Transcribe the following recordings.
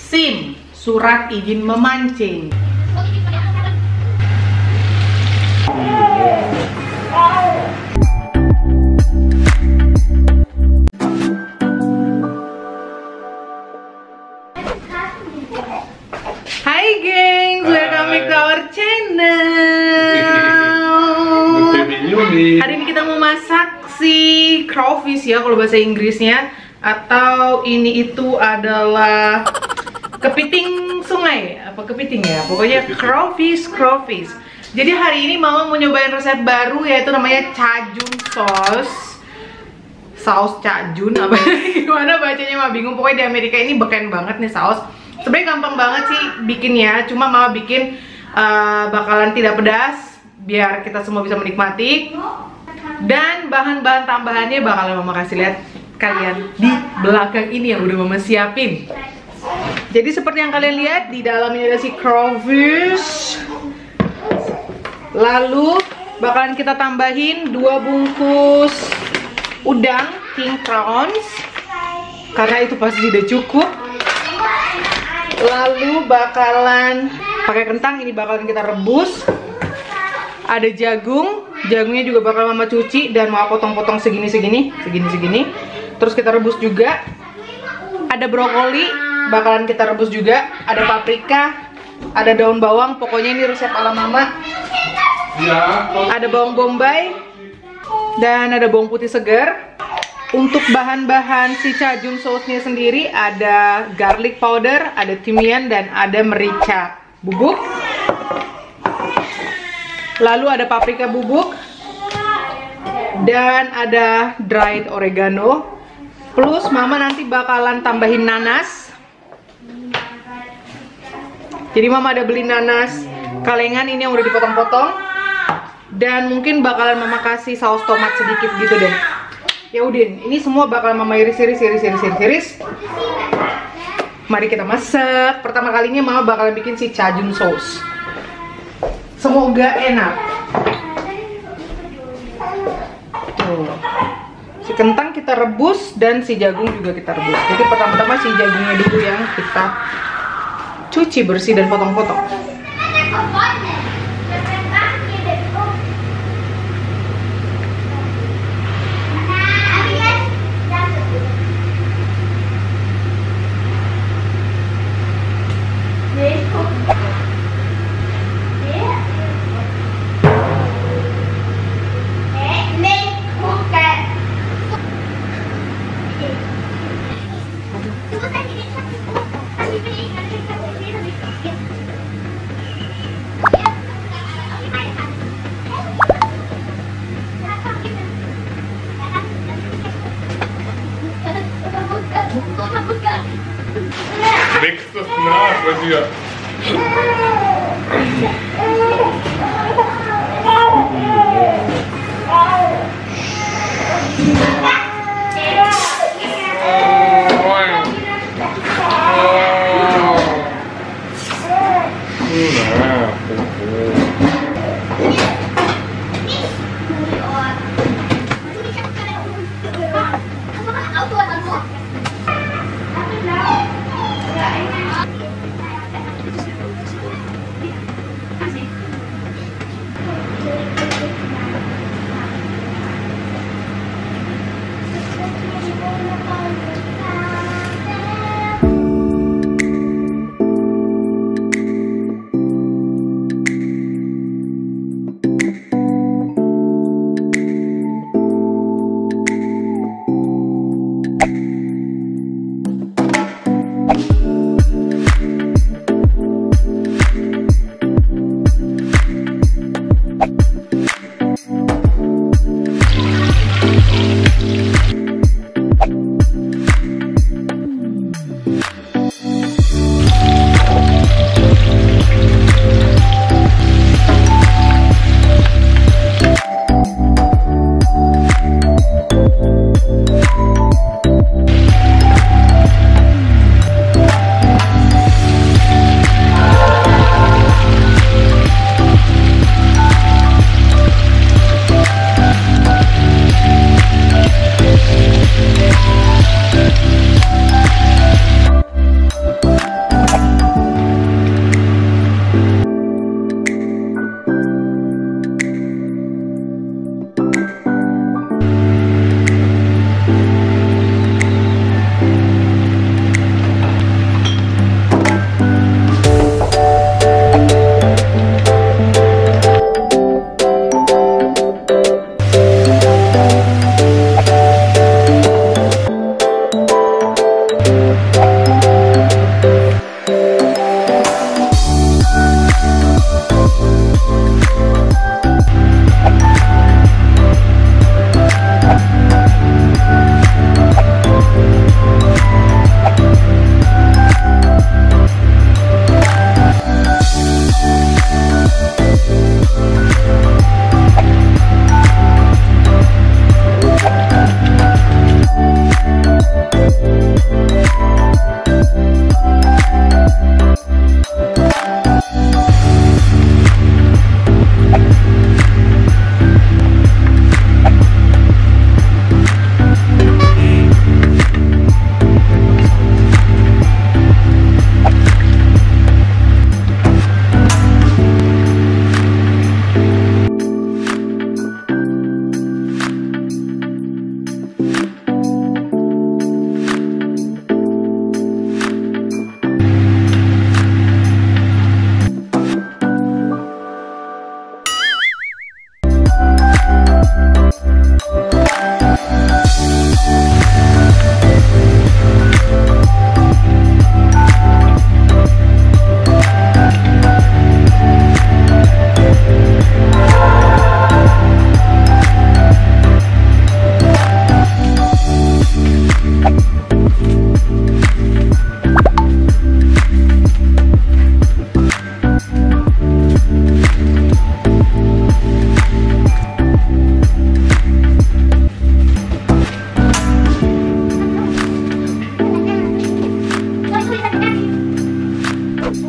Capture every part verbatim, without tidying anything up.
SIM, surat izin memancing. Hai gengs, welcome back to our channel. Hari ini kita mau masak si crawfish ya kalau bahasa Inggrisnya, atau ini itu adalah kepiting sungai, apa kepiting ya, pokoknya crawfish crawfish. Jadi hari ini mama mau nyobain resep baru, yaitu namanya cajun sauce. Saus cajun apa gimana bacanya mah bingung. Pokoknya di Amerika ini beken banget nih saus. Sebenarnya gampang banget sih bikinnya, cuma mama bikin uh, bakalan tidak pedas biar kita semua bisa menikmati. Dan bahan-bahan tambahannya bakalan mama kasih lihat kalian di belakang ini yang udah mama siapin. Jadi seperti yang kalian lihat, di dalamnya ada si crawfish. Lalu bakalan kita tambahin dua bungkus udang king prawns karena itu pasti udah cukup. Lalu bakalan pakai kentang, ini bakalan kita rebus. Ada jagung, jagungnya juga bakal mama cuci dan mau potong-potong segini-segini, segini-segini. Terus kita rebus juga. Ada brokoli, bakalan kita rebus juga. Ada paprika, ada daun bawang. Pokoknya ini resep ala mama. Ada bawang bombay dan ada bawang putih segar. Untuk bahan-bahan si cajun sauce-nya sendiri ada garlic powder, ada timian, dan ada merica bubuk. Lalu ada paprika bubuk dan ada dried oregano. Plus mama nanti bakalan tambahin nanas. Jadi mama ada beli nanas kalengan ini yang udah dipotong-potong. Dan mungkin bakalan mama kasih saus tomat sedikit gitu deh. Ya udin, ini semua bakalan mama iris-iris, iris-iris, iris-iris. Mari kita masak. Pertama kalinya mama bakalan bikin si cajun sauce. Semoga enak. Tuh. Si kentang kita rebus dan si jagung juga kita rebus. Jadi pertama-tama si jagungnya dulu yang kita cuci bersih dan potong-potong. Wächst das nach bei dir?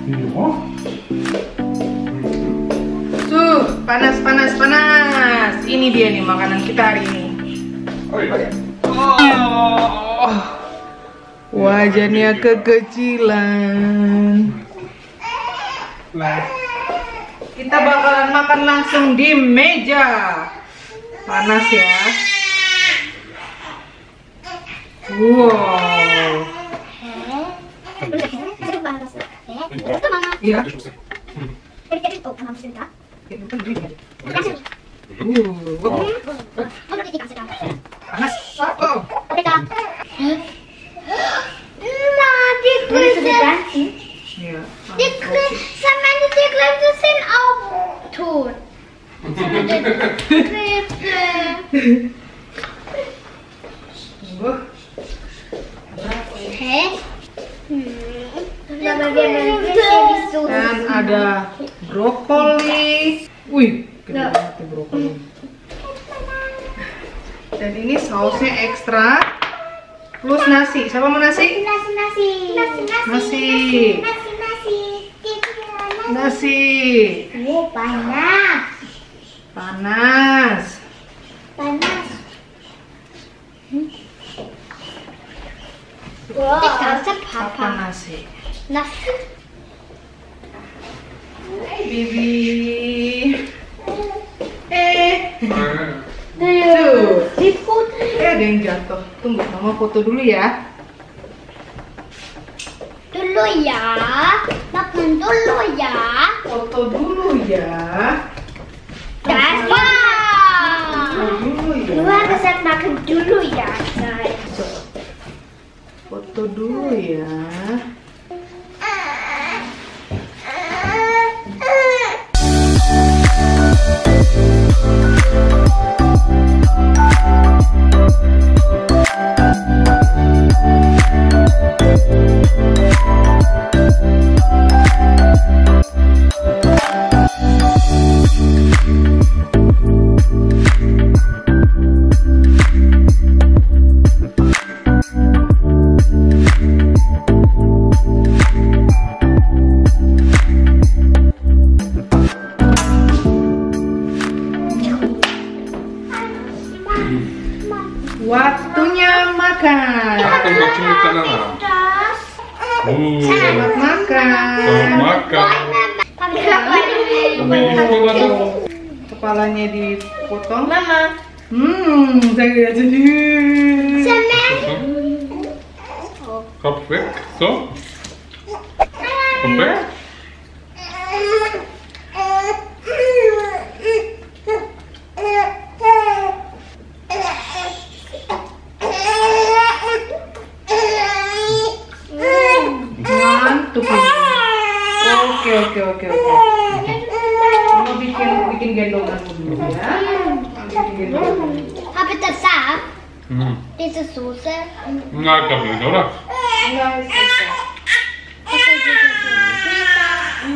Ja. Tuh, panas, panas, panas. Ini dia nih makanan kita hari ini. Oi. Oh, wajahnya kekecilan. Kita bakalan makan langsung di meja. Panas ya. Wow. Iya. Panas. Oh. Ja. Die Samantha, die Krebse sind auch tot. Krebse. Hä? Aber wir haben nicht so. Dan ada brokoli. Wih, gede banget nih brokoli. Dan ini sausnya ekstra plus nasi. Siapa mau nasi? Nasi, nasi. Nasi, nasi. Nasi. Nasi, nasi. Nasi. Oh, panas. Panas. Panas. Wow. Apa Papa. nasi? Nasi. Hai Bibi. Eh. Tuh. Siput. Eh ada yang jatuh. Tunggu, mama foto dulu ya. Dulu ya. Makan dulu ya. Foto dulu ya. Das Foto wow. dulu ya. Lu harus makan dulu ya, guys. Foto dulu ya. Waktunya makan. Makan makan makanan. Das. Uh. Selamat makan. Selamat makan. Tapi kenapa ini? Tapi itu ada. Kepalanya dipotong. Mama. Hmm, saya lihat sendiri. Semen. Kopf weg. So. Kopf weg. Mantap ini. Oke oke oke oke. Mama bikin bikin gendongan dulu ya. Mama bikin gendongan. Habe ich das Saft? Hm. Diese Soße? Na, ich glaube nicht, oder? Enggak, susah. Okay, diese Soße.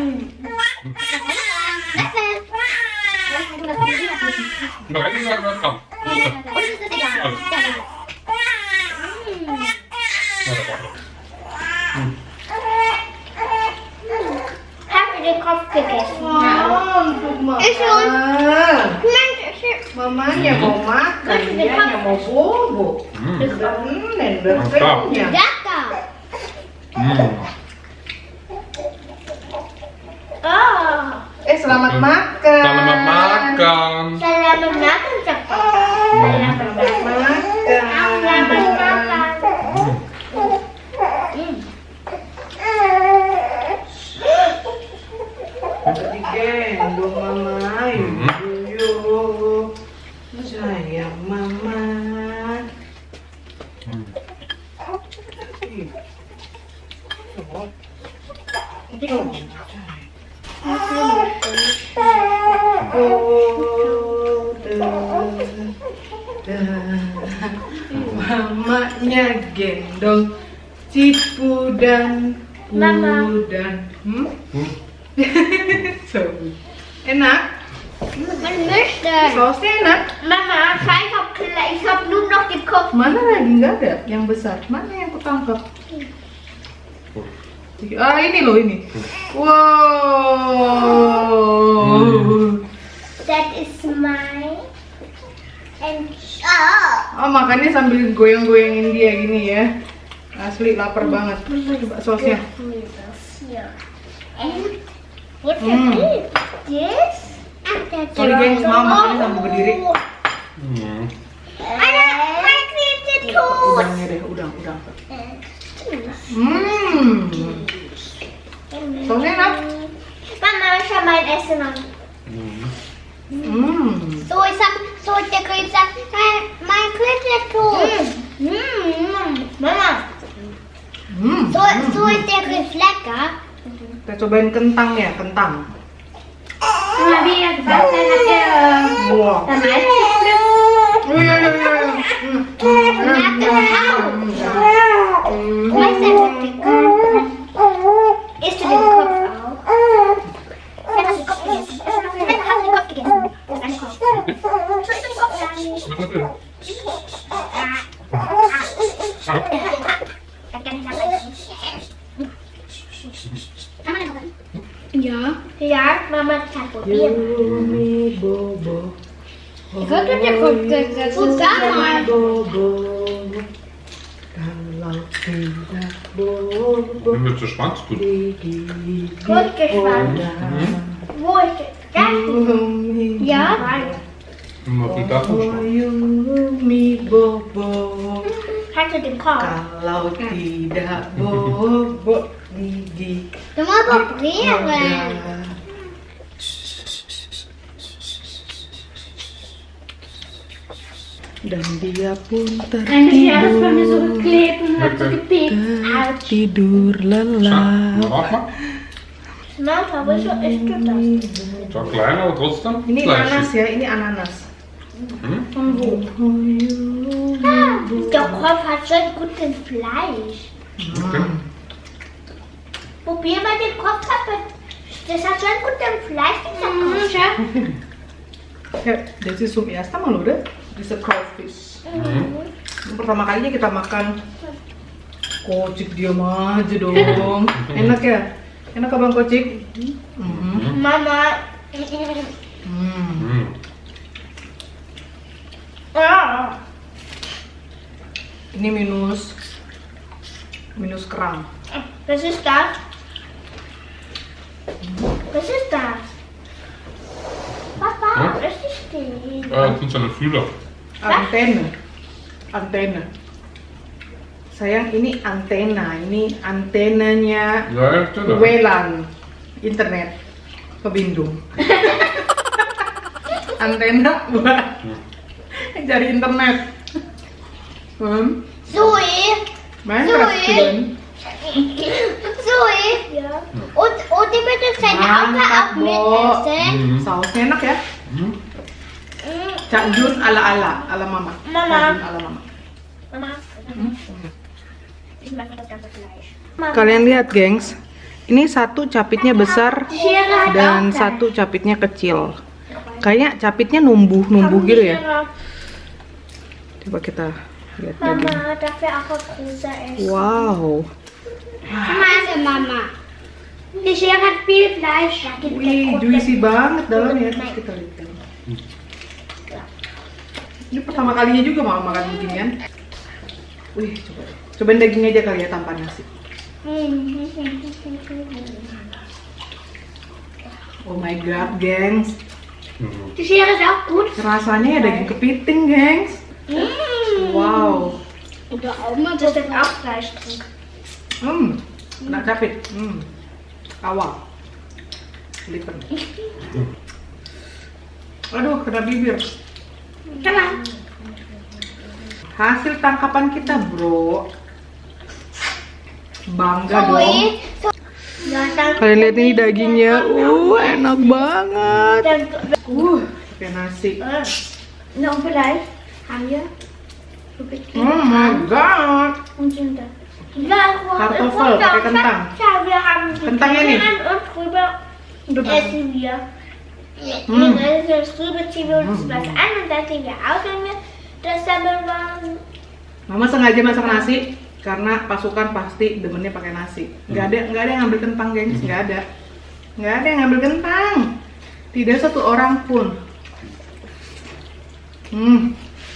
Noch eine Sache, was kommt. Habe ich den Kopf gegessen? Oh, untuk Ist schon. makan. Mensch, ich Mamanya mau makan, dia hanya mau bobo. Hmm. Dan berpenya. lecker. Hmm. Oh. Eh selamat makan. Selamat makan. Selamat makan, cepat. Selamat makan. Selamat makan. Digendong mama, yuk, sayang mama. Oh, mamanya gendong Cipu dan Mama. Udan. Hmm? Hmm. So, enak? Man möchte. Sausnya enak? Mama, ich hab, ich hab nur noch den Kopf. Mana lagi nggak ada yang besar? Mana yang kutangkap? Ah, ini loh ini. Wow. That is mine. And oh. Oh, makannya sambil goyang-goyangin dia gini ya. Asli lapar banget. Coba sausnya. And what Hmm. is this? And that's Sorry gengs, mau makannya sambil berdiri. Hmm. Ada my created too. Udangnya deh, udang, udang. Hmm. Sausnya enak. Mama, schau mal Essen an. Hmm. Hmm. So, ich hab, so ist der Krebs, mein, mein Krebs ist tot. Mm. Mama, Hmm. so, so ist der Krebs lecker. Kita cobain kentang ya, kentang. Mama, wie er gesagt hat, hat er Wow. am meisten Glück. Oh, iya, iya, iya. Hmm. Merkt das auch. Wo ist der Kopf? Isst du den Kopf auch? Wer hat den Kopf gegessen? Wer hat den Kopf gegessen? Ein Kopf. Ja. Ja, Mama kann probieren. Yumi bobo. Ich wollte der Kopf gegessen. Und dann Bobo. Kalau tidak bobo. Wenn wir zu Schwanz gut. Gut gespannt. Wo ist das? Ja. Immer viel davon schon. Yumi bobo. Hast du den Kopf? Kalau tidak bobo gigi. Du musst probieren. Dan dia pun Eigentlich alles bei mir so tertidur, geklebt und hat so gepickt. Autsch. tidur lelap. Mach mal. Mama, wieso isst du das? Zwar klein, aber trotzdem Ini ananas fleischig. ya, ini ananas. Hm? Von wo? Ah, der Kopf hat schon gutes Fleisch. Okay. Probier mal den Kopf ab. Das hat schon gutes Fleisch, dieser Kopf. Ya, das ist zum ersten Mal, oder? Diese crawfish. Hmm. Ini pertama kalinya kita makan. Kocik diam aja dong. Enak ya? Enak ya Bang Kocik? Mhm. Mama. Hmm. Hmm. Ah. Ini minus minus kerang. Was ist das? Was ist das? Papa, Hm? was ist das? Ah, das sind seine Fühler. Antenne. Antenne. Sayang, ini antena. Ini antenanya Ja, ja, stimmt. W L A N, internet Verbindung. Antena buat cari internet. Hmm. Zoe. Main Zoe. Raffian. Zoe. Ja. Und, und die bitte sein Auge auch Mantap, Bo. mitessen. Hmm. Sausnya enak ya. Hmm. Mm, Cak Jun ala ala ala mama. Mama. Cak Jun ala mama. Mama. Hmm. Ich mache das ganze Fleisch. Kalian lihat, gengs. Ini satu capitnya besar Schere hat dan auch satu capitnya kecil. Kayaknya capitnya numbuh-numbuh gitu ya. Schere. Coba kita lihat daging. Mama, darf er auch größer essen? Wow. Mama, Mama. Die Schere hat viel Fleisch. Da gibt Wih, es juicy banget dalamnya. Terus kita lihat. Ini pertama kalinya juga mau makan beginian. Wih, coba deh. Cobain dagingnya aja kali ya tanpa nasi. Oh my god, gengs. Hmm. Die Schere ist auch gut. Rasanya ya daging kepiting, gengs. Wow. Oder auch mal, da steckt auch Fleisch drin. Hmm, kena capit. Hmm. Awal. Lipen. Aduh, kena bibir. Come Hasil tangkapan kita, bro. Bangga on. dong. So, ja, dann, Kalian lihat ini dagingnya. Uh, enak banget. dann, Uh, pakai nasi. äh, noch vielleicht haben wir so Oh my god. und sind da. Ja, Kartoffel pakai kentang. Ja, wir haben die Kentangnya nih. Zwiebeln und drüber Udah banget. essen wir. Hmm. Wir essen drüber, ziehen wir uns was an und dann ziehen wir aus, wenn wir das sammeln wollen. Mama sengaja masak nasi Karena pasukan pasti demennya pakai nasi. Nggak ada, nggak ada yang ngambil kentang, gengs. Nggak ada. Nggak ada yang ngambil kentang. Tidak satu orang pun. Hmm.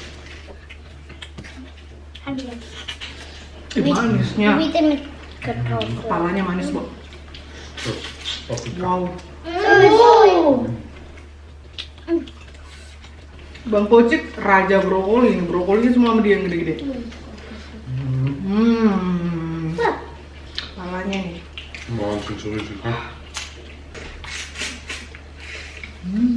Ambil. Ih, manisnya. Vitamin ketul. Kepalanya manis, Bu. Terus, paprika. Wow. Oh. Bang Kocik raja brokoli nih. Brokolinya semua sama dia yang gede-gede. Hmm. Kepalanya nih. Mau langsung solusi kan? Hmm.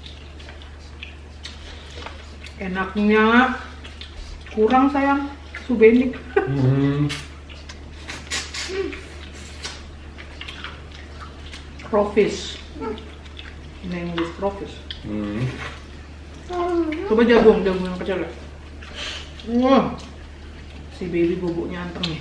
Enaknya kurang sayang subenik. Hmm. Crawfish. Ini English crawfish. Hmm. Coba jagung, jagung yang kecil ya. Wah, si baby boboknya anteng nih.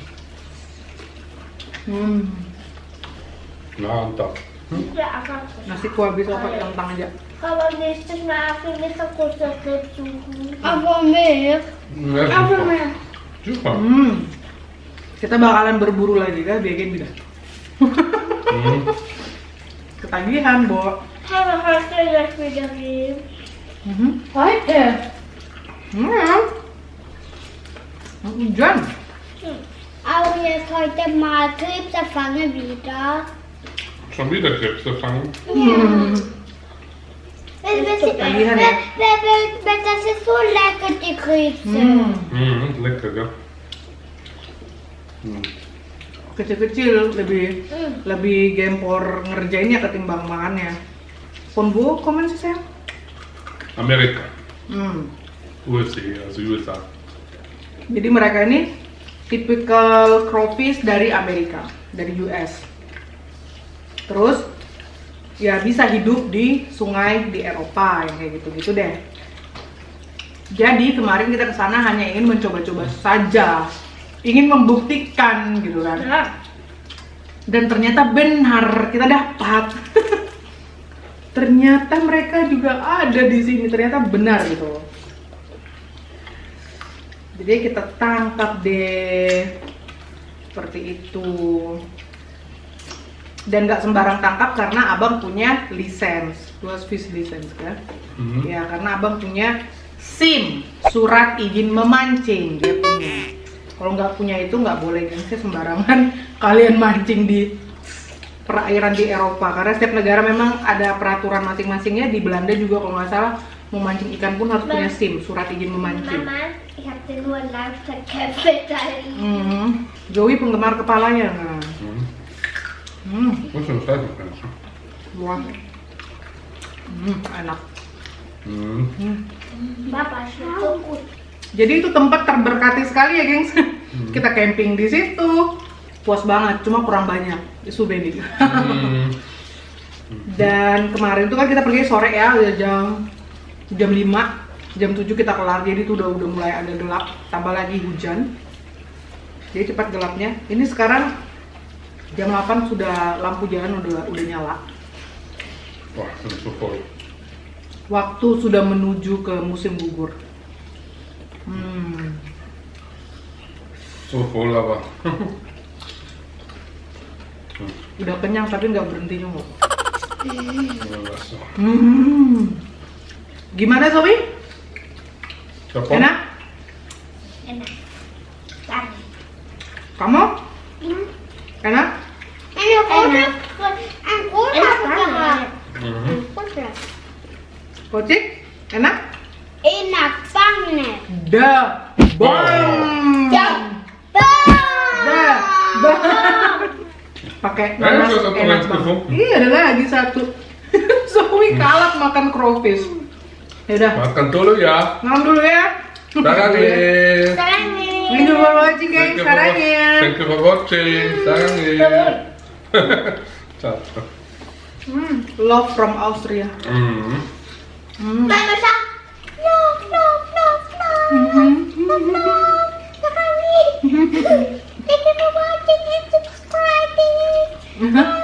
Hmm. Mantap. Tidak akan. Nasi ku habis pakai kentang aja. Kalau listrik nggak akan bisa kusut suhu. Apa mir? Nggak Apa suka. mir? Juga. Hmm. Kita bakalan berburu lagi kan, bikin beda. Hmm. Ketagihan, Bo. Kalau harusnya sudah game. Mhm. Heute. Hmm. Hujan. Aber jetzt heute mal Krebse fangen wieder. Schon wieder Krebs gefangen. Hmm. Wenn, wenn, Ketagihan wenn, ya. wenn, wenn, wenn das ist so lecker, die Krebse. Hmm. Hmm, lekker ya. Hmm. Kecil-kecil lebih Hmm. lebih gempor ngerjainnya ketimbang makannya. Pun Bu, komen sih sayang. Amerika. Hmm. U S A, also U S A. Jadi mereka ini typical crawfish dari Amerika, dari U S. Terus ya bisa hidup di sungai di Eropa yang kayak gitu-gitu deh. Jadi kemarin kita ke sana hanya ingin mencoba-coba saja, ingin membuktikan gitu kan. Dan ternyata benar kita dapat. Ternyata mereka juga ada di sini, ternyata benar gitu. Jadi kita tangkap deh, seperti itu. Dan nggak sembarang tangkap karena abang punya lisensi, close fish license kan? Hmm. Ya karena abang punya SIM, surat izin memancing dia punya. Kalau nggak punya itu nggak boleh kan sih sembarangan kalian mancing di perairan di Eropa karena setiap negara memang ada peraturan masing-masingnya. Di Belanda juga kalau nggak salah memancing ikan pun harus punya SIM, surat izin memancing. Mama, ich habe dir nur Langzeitkämpfe teilen. Hmm. Joey penggemar kepalanya nah. Hmm. Hmm. Muss man Scheiße fressen. Wah. Hmm, enak. Hmm. Hmm. Papa, ist so gut. Jadi itu tempat terberkati sekali ya, gengs. Kita camping di situ. Puas banget, cuma kurang banyak. Subeni. Hmm. Dan kemarin tuh kan kita pergi sore ya, udah jam jam lima, jam tujuh kita kelar. Jadi tuh udah udah mulai agak gelap, tambah lagi hujan. Jadi cepat gelapnya. Ini sekarang jam delapan sudah lampu jalan udah udah nyala. Wah, das ist so voll. Waktu sudah menuju ke musim gugur. Hmm. So voll, aber. Udah kenyang tapi nggak berhenti nyunguk. Was? Hmm. Gimana Sobi? Siapa? Enak? Enak. Enak. Kamu? Hmm. Enak? Enak. Enak. Enak banget. Mhm. Kocik? Enak? Enak banget. Dah. Bang. Dah. Dah. Bang. Pakai Eh, nanas ada satu enak lagi banget. tuh. Iya ada lagi satu. Sobi kalap makan crawfish. Yaudah, Makan dulu ya. makan dulu ya. Sarangi. Sarangi. Thank you for watching guys. Thank you for Sarangnya. wa- Thank you for watching. Sarangi. Ciao. Hmm, love from Austria. Mhm. Hmm. Mama sa. Love, love, love, love. Mhm. Love, love. Sarangi. Thank you for watching and subscribing.